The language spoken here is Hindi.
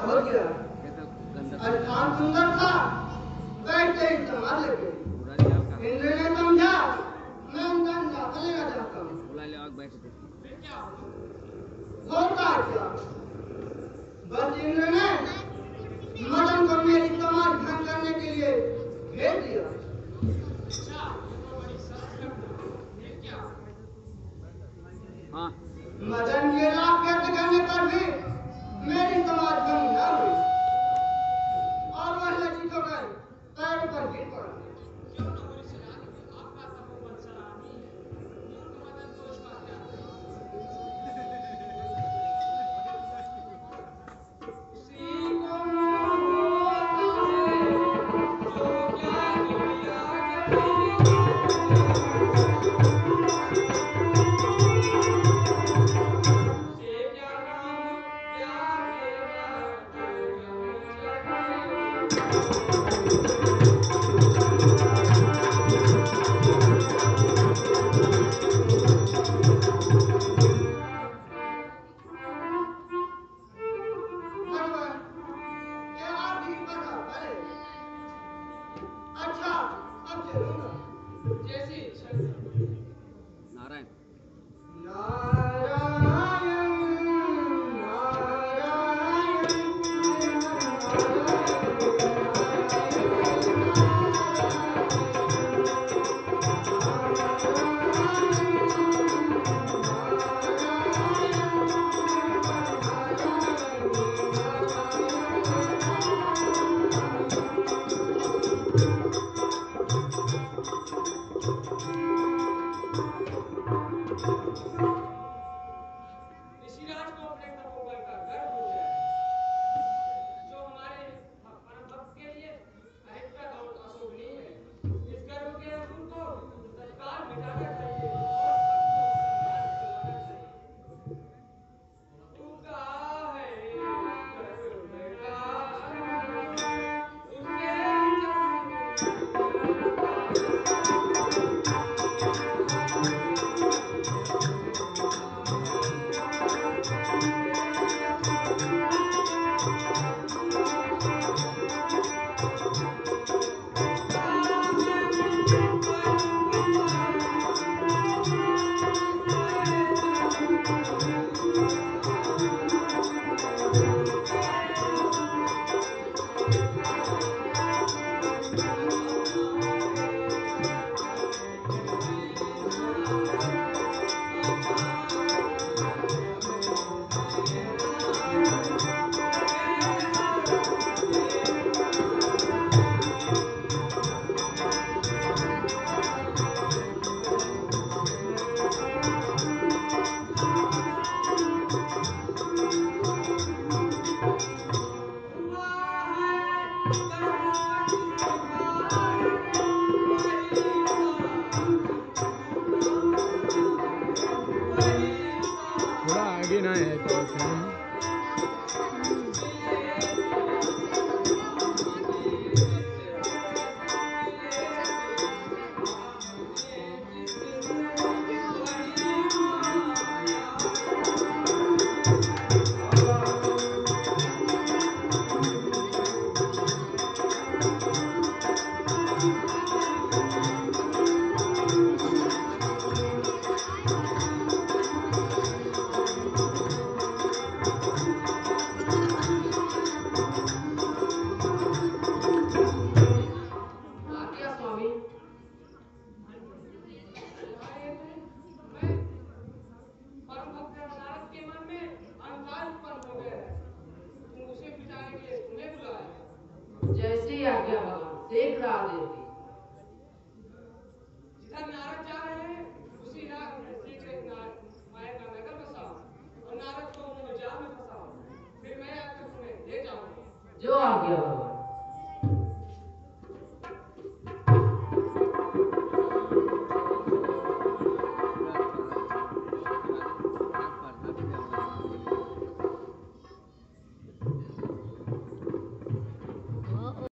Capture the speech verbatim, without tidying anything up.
हो गया। स्थान सुंदर था, बैठते ही संभाल लेते। इंद्र ने समझा मैं उनका अंदाजा लेना चाहता हूँ। होता क्या? बस इंद्र ने मदन को मेरी कमर भंग करने के लिए भेज दिया। हाँ। मदन के लाख व्यक्त करने पर भी मेरी कमर भंग न हुई और वह लज्जित होकर पैर पर गिर पड़ा। आगे ना है तो जैसी आज्ञा भगवान, देख रहा देवी। जिधर नारद जा रहे हैं उसी राह सीक्रेट माया का नगर बसाओ और नारद को उन्हें जाल में फंसाओ, फिर मैं आकर तुम्हें ले जाऊंगा। जो आज्ञा भगवान।